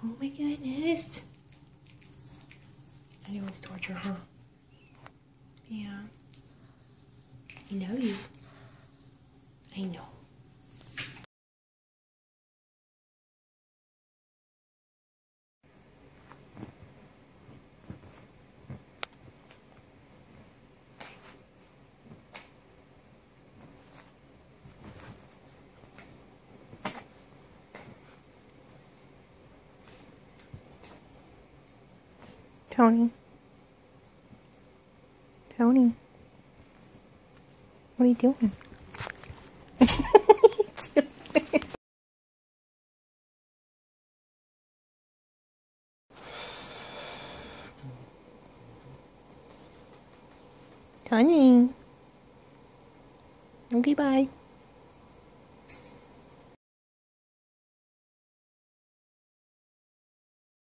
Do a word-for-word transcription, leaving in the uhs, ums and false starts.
Oh my goodness. I know it's torture, huh? Yeah. I know you. I know. Tony. Tony. What are you doing? Tony. Okay, bye.